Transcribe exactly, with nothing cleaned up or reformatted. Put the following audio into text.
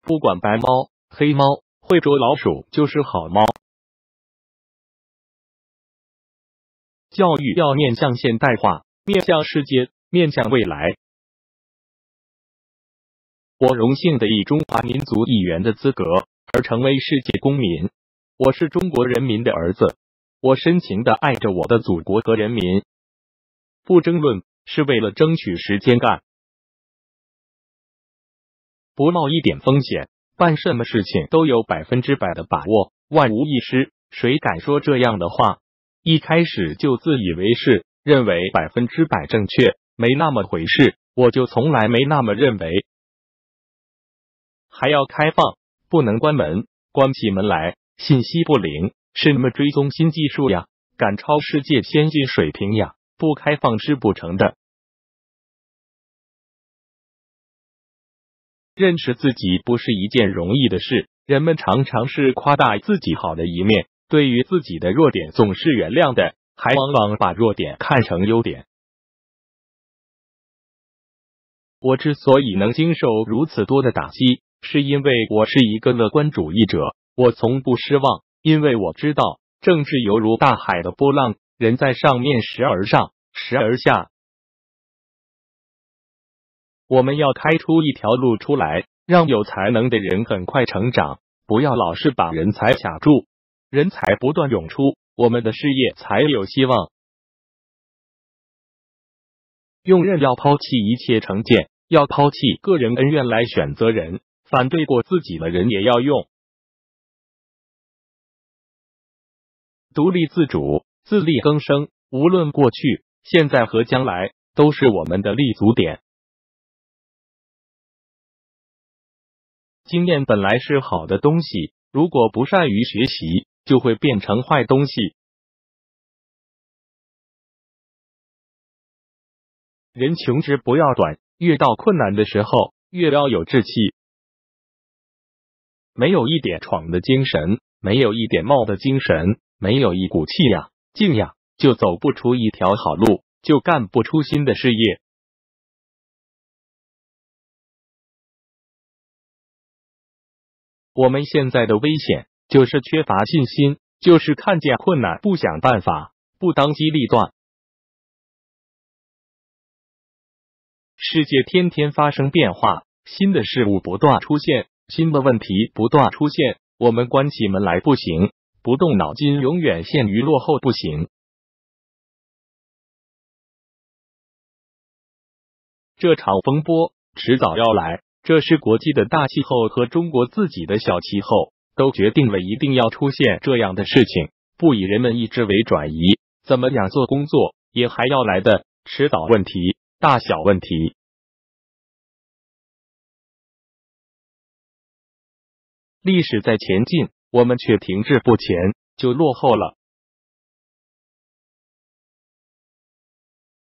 不管白猫、黑猫、会捉老鼠就是好猫。教育要面向现代化，面向世界，面向未来。我荣幸地以中华民族一员的资格而成为世界公民。我是中国人民的儿子，我深情地爱着我的祖国和人民。不争论，是为了争取时间干。不冒一点风险，办什么事情都有百分之百的把握，万无一失。谁敢说这样的话？一开始就自以为是，认为百分之百正确，没那么回事。我就从来没那么认为。还要开放，不能关门，关起门来信息不灵，什么追踪新技术呀，赶超世界先进水平呀，不开放是不成的。认识自己不是一件容易的事，人们常常是夸大自己好的一面，对于自己的弱点总是原谅的，还往往把弱点看成优点。我之所以能经受如此多的打击，是因为我是一个乐观主义者，我从不失望，因为我知道政治犹如大海的波浪，人在上面时而上，时而下。我们要开出一条路出来，让有才能的人很快成长，不要老是把人才卡住，人才不断涌出，我们的事业才有希望。用人要抛弃一切成见，要抛弃个人恩怨来选择人，反对过自己的人也要用。独立自主，自力更生，无论过去、现在和将来，都是我们的立足点。经验本来是好的东西，如果不善于学习，就会变成坏东西。人穷之不要短，越到困难的时候，越要有志气。没有一点闯的精神，没有一点冒的精神，没有一股气呀、劲呀，就走不出一条好路，就干不出新的事业。我们现在的危险，就是缺乏信心，就是看见困难不想办法，不当机立断。世界天天发生变化，新的事物不断出现，新的问题不断出现，我们关起门来不行，不动脑筋永远陷于落后不行。这场风波迟早要来，这是国际的大气候和中国自己的小气候都决定了一定要出现这样的事情，不以人们意志为转移，怎么样做工作也还要来的，迟早问题，大小问题。历史在前进，我们却停滞不前，就落后了。